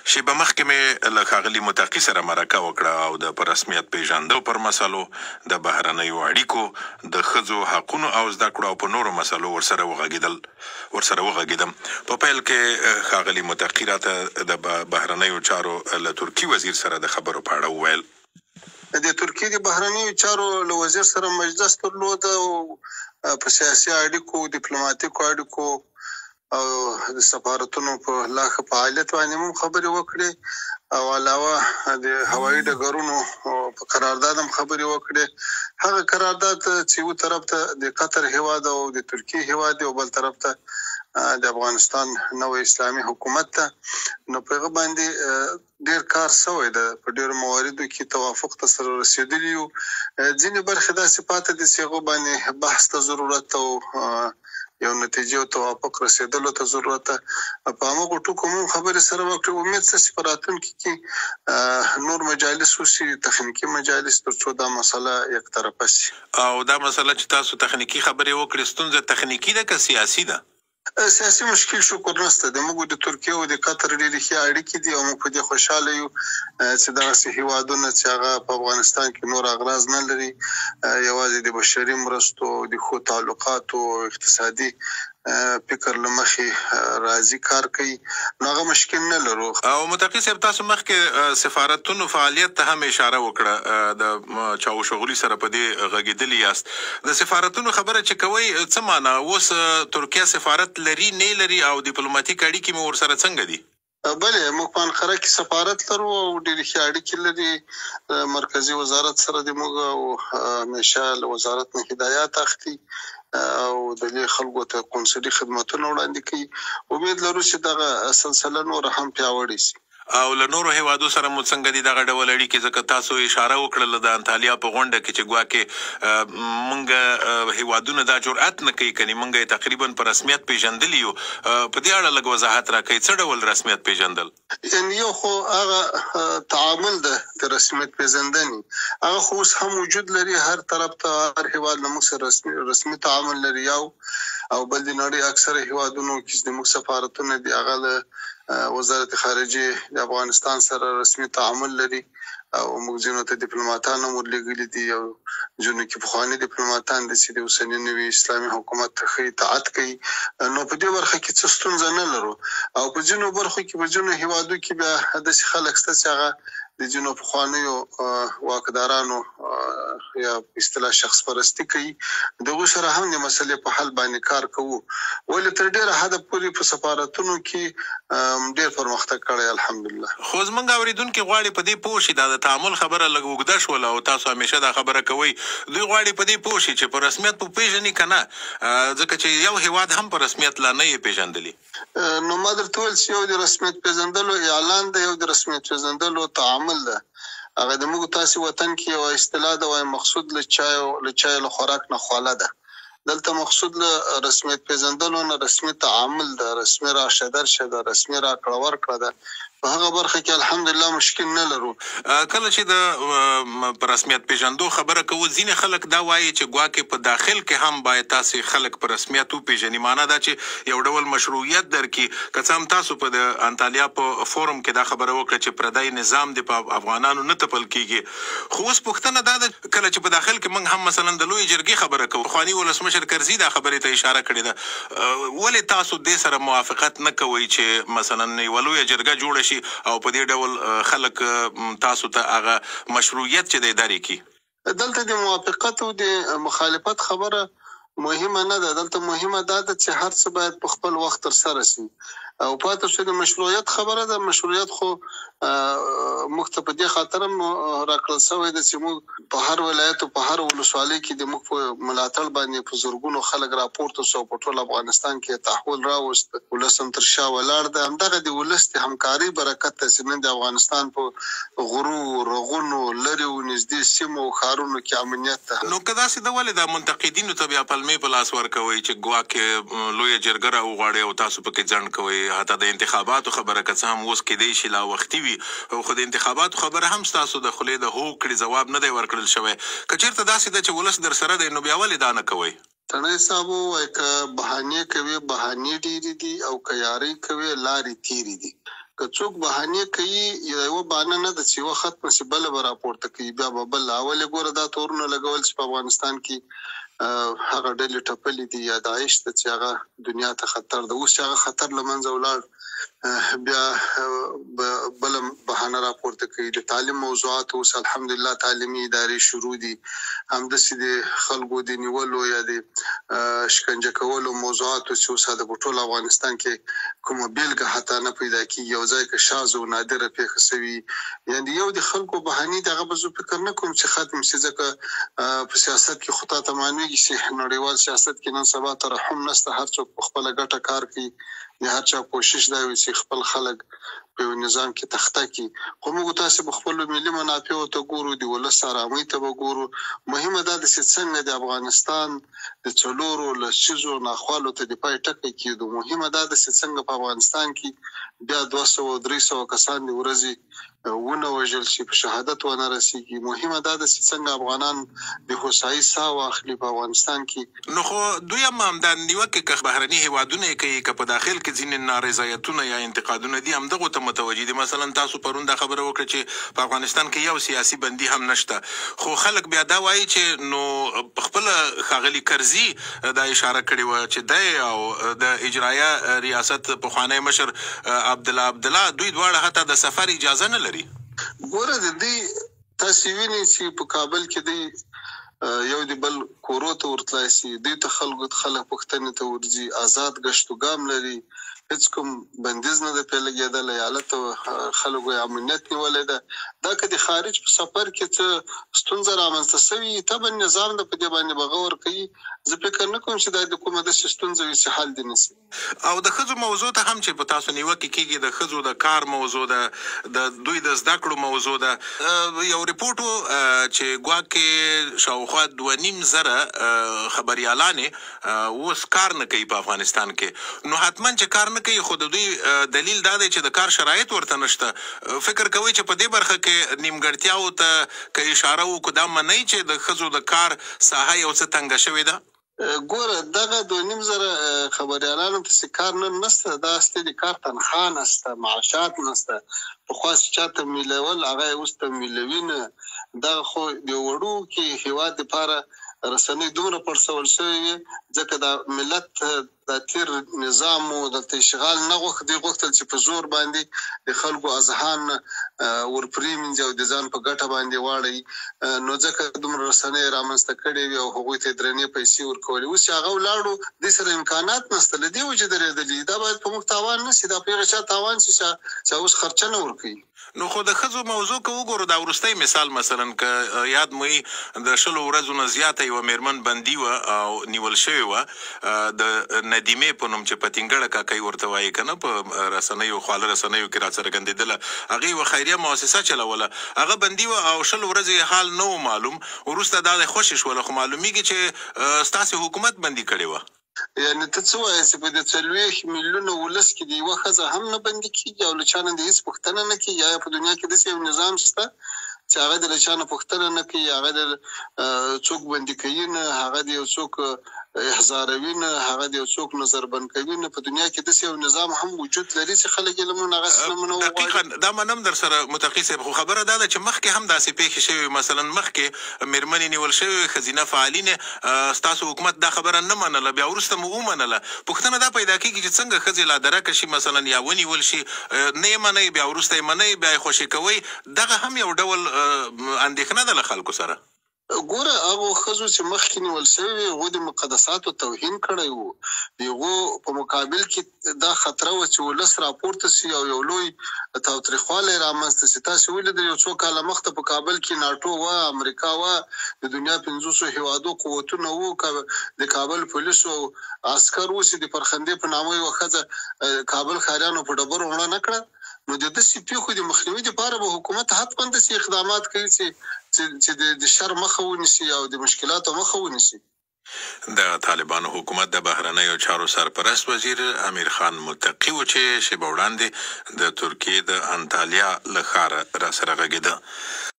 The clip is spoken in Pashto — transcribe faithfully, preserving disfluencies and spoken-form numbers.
شیبه مخکې مې له ښاغلي متقي سره مرکه وکړه او د په رسمیت پېژندو پر مسلو د بهرنیو اړیکو د ښځو حقونو او زده کړو او په نورو مسلو ورسره وغږېدل ورسره وغږېدم. په پیل کې ښاغلي متقي راته د بهرنیو چارو له ترکي وزیر سره د خبرو په اړه وویل. د ترکیې د بهرنیو چارو له وزیر سره مجلس درلود او په سیاسي اړیکو ډیپلوماټیکو اړیکو او د سفارتونو په لا ښه فعالیت باندې هم خبرې وکړې او علاوه د هوایي ډګرونو په قرارداد هم خبرې وکړې. هغه قرارداد چې یو طرف ته د قطر هیواد او د ترکیې هیواد او بل طرف ته د افغانستان نوی اسلامي حکومت ته نو په هغه باندې ډېر کار شوی ده. په ډېرو مواردو کې توافق ته سره رسېدلي یو. ځینې برخې داسې پاتې دي چې هغو باندې بحث ته ضرورت او یو نتیجې او توافق رسېدلو ته ضرورت ده. په هماغو ټکو مو خبرې سره وکړې. امید څه چې په راتلونکي کې نور مجالس وشي، تخنیکي مجالس، تر څو دا مسله یک طرفه شي. او دا مسله چې تاسو تخنیکي خبرې وکړې ستونزه تخنیکي ده که سیاسي ده؟ سیاسي مشکل شکر نشته. د موږ د ترکیې او د قطر ډېرې ښې اړیکې دي او موږ په دې خوشحاله یو چې دغسې هیوادونه چې هغه په افغانستان کې نور اغراض نه لري، یوازې د بشري مرستو او د ښو تعلقاتو او اقتصادي فکر له مخې راځي کار کوي، نو هغه مشکل نه لرو. او متقي صاحب تاسو مخکې سفارتونو فعالیت ته هم اشاره وکړه، د چاوشغلي سره په دې غږېدلي یاست. د سفارتونو خبره چې کوئ څه معنا؟ اوس ترکیه سفارت لري نه لري او ډیپلوماټیک اړیکې مو ورسره څنګه دي؟ بلې موږ په انقره کې سفارت لرو او ډېرې ښې اړیکې لري. مرکزي وزارت سره د موږ او همیشه له وزارت نه هدایات اخلي او د دې خلکو ته قونسلي خدمتونه وړاندې کوي. امید لرو چې دغه سلسله نور هم پیاوړې شي. او له نورو هیوادو سره مو څنګه دي دغه ډول اړیکې؟ ځکه تاسو اشاره وکړله د انطالیا په غونډه کې چې ګواکې موږ هیوادونه دا جرأت نه کوي، کنې موږ یې تقریبا په رسمیت پېژندلي یو. په دې اړه لږ وضاحت راکوئ، څه ډول رسمیت پېژندل؟ یعنې یو خو هغه تعامل ده د رسمیت پېژندنې، هغه خو اوس هم وجود لري. هر طرف ته هر هیواد له موږ سره رسمي رسمي تعامل لري یو، او بل د نړۍ اکثره هیوادونو کې زموږ سفارتونه دي هغه له وزارت خارجه د افغانستان سره رسمي تعامل لري او موږ ځینو ته ډیپلوماټان هم ورلېږلي دي او ځینو کې پخواني ډیپلوماټان دي چې د اوسني نوي اسلامي حکومت ته ښه اطاعت کوي. نو په دې برخه کې څه ستونزه نه لرو. او په ځینو برخو کې په ځینو هیوادو کې بیا داسې خلک شته چې هغه د ځینو پخوانیو واکدارانو یا په اصطلاح شخص پرستي کوي. دغو سره هم د مسلې په حل باندې کار کوو. ولې تر ډېره حده پورې په سفارتونو کې ډېر پرمختګ کړی الحمدلله. خو زموږ اورېدونکي غواړي په دې پوه شي، دا د تعامل خبره لږ اوږده شوله او تاسو همیشه دا خبره کوئ. دوی غواړي په دې پوه شي چې په رسمیت په پېژني که نه، ځکه چې یو هیواد هم په رسمیت لا نه یې پېژندلي. نو ما درته وویل چې یو د رسمیت پېژندلو اعلان ده، یو د رسمیت پېژندلو تعامل ده. هغه د موږ تاسې وطن کې یوه اصطلاح ده وایي مقصود له چایو له چایو له خوراک نه خواله ده. دلته مقصود له رسمیت پېژندلو نه رسمي تعامل ده، رسمي راشه درشه ده، رسمي راکړه ورکړه ده. په هغه برخه کې الحمدلله مشکل نه لرو. کله چې د په رسمیت پېژندو خبره کوو، ځینې خلک دا وایي چې ګواکې په داخل کې هم باید تاسې خلک په رسمیت وپېژني. معنا دا چې یو ډول مشروعیت درکړي. که څه هم تاسو په د انطالیا په فورم کې دا خبره وکړه چې پردی نظام د په افغانانو نه تپل کېږي، خو اوس پوښتنه دا ده کله چې په داخل کې موږ هم مثلا د لویې جرګې خبره کوو، پخواني ولسمشر کرزي دا خبرې ته اشاره کړې ده، ولې تاسو دې سره موافقت نه کوئ چې مثلا یوه لویه جرګه جوړه شي او په دې ډول خلک تاسو ته هغه مشروعیت چې دی درکړي؟ دلته د موافقت او د مخالفت خبره مهمه نه ده. دلته مهمه دا ده چې هر څه باید په خپل وخت ترسره شي. او پاتې شو د مشروعیت خبره ده. مشروعیت خو موږ ته په دې خاطر هم راکړل شوی ده چې موږ په هر ولایت او په هر ولسوالۍ کې د موږ په ملاتړ باندې په زرګونو خلک راپورته شو. په ټول افغانستان کې تحول راوست، ولس هم تر شا ولاړ ده. همدغه د ولس د همکارۍ برکت ته چې نن د افغانستان په غرو رغونو لرې و نږدې سیمو او ښارونو کې امنیت ده. نو که داسې ده ولې دا منتقدینو ته بیا پلمې په لاس ورکوئ چې ګواکې لویه جرګه راوغواړئ او تاسو پکې ځنډ کوئ؟ حتی د انتخاباتو خبره که څه هم اوس کیدی شي لا وختي وي، خو د انتخاباتو خبره هم ستاسو د خولې د هو کړي ځواب نه دی ورکړل شوی. که چېرته داسې ده چې ولس در سره دی نو بیا ولې دا نه کوئ؟ تڼۍ صاحب ووایي که بهانې کوي بهانې ډېرې دي او که یارۍ کوي لارې تېرې دي. که څوک بهانې کوي یوه بهانه نه ده چې یوه ختمه شي بله به راپورته کوي بیا به بل. اول یې ګوره دا تورونه لګول چې په افغانستان کې هغه ډلې ټپلې دي یا داعش ته چې هغه دنیا ته خطر ده. اوس چې هغه خطر له منځه ولاړ بیا بله بهانه راپورته کوي. د تعلیم موضوعات اوس الحمدلله تعلیمي ادارې شروع دي، همداسې د خلکو د نیولو یا د شکنجه کولو موضوعاتو چې اوس د ټول افغانستان کې کومه بیلګه حتی نه پیدا کېږي، یو ځای کې شاذ او نادره پېښه سوي. یعنې یو د خلکو بهانې دغه به زه فکر نه کوم چې ختم شي، ځکه په سیاست کې خو تاته معلومېږي چې نړیوال سیاست کې نن سبا ترحم نشته، هر څوک په خپله ګټه کار کوي. د هر چا کوشش دا وي چې خپل خلک په یو نظام کې تخته کړي. خو موږ تاسې به خپلو ملي منافعو ته ګورو، د ولس ارامۍ ته به ګورو. مهمه دا ده چې څنګه د افغانستان د څلورو لسیزو ناخوالو ته د پای ټکی کېږدو. مهمه دا ده چې څنګه په افغانستان کې بیا دوه سوه درې سوه کسان د ورځې ونه وژل شي، په شهادت ونه رسېږي. مهمه دا ده چې څنګه افغانان د هوسایي ساه واخلي په افغانستان کې. نو خو دویم همدا نیوکې که بهرني هېوادونه یې کوي، که په داخل کې ځینې نارضایتونه یا انتقادونه دي همدغو ته متوجه دي. مثلا تاسو پرون دا خبره وکړه چې په افغانستان کې یو سیاسي بندي هم نشته، خو خلک بیا دا وایي چې نو خپله ښاغلي کرزي دا اشاره کړې وه چې دی او د اجرایه ریاست پخوانی مشر عبدالله عبدالله دوی دواړه حتی د سفر اجازه نه لري. ګوره د دې تاسې وینئ چې په کابل کې دی یو د بل کورو ته ورتلای شي، دوی ته خلکو خلک پوښتنې ته ورځي، آزاد ګشت و ګام لري، هېڅ کوم بندیز نه ده پرې لګېدلی، هلته خلکو یې امنیت نیولی ده. دا که د خارج په سفر کې څه ستونزه رامنځته سوي طبعا نظام ده په دې باندې به غور کوي. زه فکر نه کوم چې دا د کومه داسې ستونزه وي چې حل دې نه شي. او د ښځو موضوع ته هم چې په تاسو نیوکې کېږي، د ښځو د کار موضوع ده، د دوی د زده کړو موضوع ده. یو ریپورټ و چې ګواکې شاوخوا دوه نیم زره خبریالانې اوس کار نه کوي په افغانستان کې. نو حتما چې کار نه کوي، خو د دوی دلیل دا دی چې د کار شرایط ورته نشته. فکر کوئ چې په دې برخه کې نیمګړتیاوو ته که اشاره وکړو دا منئ چې د ښځو د کار ساحه یو څه تنګه شوې ده؟ ګوره دغه دوه نیم زره خبریالانو پسې کار نن نشته، دا اصلي د کار تنخوا نشته، معاشات نشته. پخوا چې چاته میلول هغه یې اوس ته میلوي نه. دغه خو د وړوکي هېواد دپاره رسنۍ دومره پړسول شوې وي ځکه د ملت د تیر نظام و دلته اشغال نه غوښت، دوی غوښتل چې په زور باندې د خلکو اذهان ورپرېمنځي او د ځان په ګټه باندې واړوي. نو ځکه دومره رسنۍ رامنځته کړې وي او هغوی ته یې درنې پیسې ورکولې. اوس چې هغه ولاړو دې سره امکانات نشته، له دې وجې درېدلي. دا باید په موږ تاوان نه شي، دا په هغه چا تاوان شي چې اوس خرچه نه ورکوي. نو خو د ښځو موضوع که وګورو، دا وروستی مثال مثلا که یاد مو د شلو ورځو نه زیاته یوه مېرمن بندي وه او نیول شوې وه د ندیمې په نوم چې په تینګړه کاکۍ ورته وایي که نه، په رسنیو خواله رسنیو کې راڅرګندېدله. هغې یوه خیریه مؤسسه چلوله، هغه بندي وه او شل ورځې حال نه و معلوم. وروسته دا د خوشې شوله، خو معلومیږي چې ستاسې حکومت بندي کړې وه. یعنې ته څه وایې چې په دې څلوېښت میلیونه ولس کې د یوه ښځه هم نه بندي کېږي او له چا نه د هېڅ پوښتنه نه کېږي؟ آیا په دنیا کې داسې یو نظام شته چې هغه د له چا نه پوښتنه نه کوي، هغه د څوک بندي کوي نه، هغه د یو څوک احضاروي نه، هغه د یو څوک نظربند کوي نه؟ په دنیا کې داسې یو نظام هم وجود لري چې خلک یې لمون هغسې نمونه وغواړي؟ دقیقا دا منم در سره متقي صاحب، خو خبره دا ده چې مخکې هم داسې پېښې شوې. مثلا مخکې مېرمنې نیول شوې ښځینه فعالینې، ستاسو حکومت دا خبره نه منله، بیا وروسته مو ومنله. پوښتنه دا پیدا کېږي چې څنګه ښځې لا درکه شي مثلا یا ونیول شي، نه یې منئ، بیا وروسته یې منئ، بیا یې خوشې کوئ. دغه هم یو ډول اندېښنه ده له خلکو سره. ګوره هغو ښځو چې مخکې نیول شوي وي هغو د مقدساتو توهین کړی و. د هغو په مقابل کې دا خطره وه چې ولس راپورته سي او یو لوی تاوتریخوالی رامنځته سي. تاسې ولیدل یو څو کاله مخته په کابل کې ناټو وه، امریکا وه، د دنیا پنځوسو هېوادو قوتونه وو. د کابل پولیسو عسکر اوسې د فرخندې په نامه یوه ښځه کابل ښاریانو په ډبرو مړه نه کړه. نو د داسې پیښو د مخنیوي دپاره به حکومت حتما داسې اقدامات کوي چې چې د شر مخه ونیسي او د مشکلاتو مخه ونیسي. د طالبانو حکومت د بهرنیو چارو سرپرست وزیر امیر خان متقي و چې شېبه وړاندې د ترکیې د انطالیا له ښاره راسره غږېده.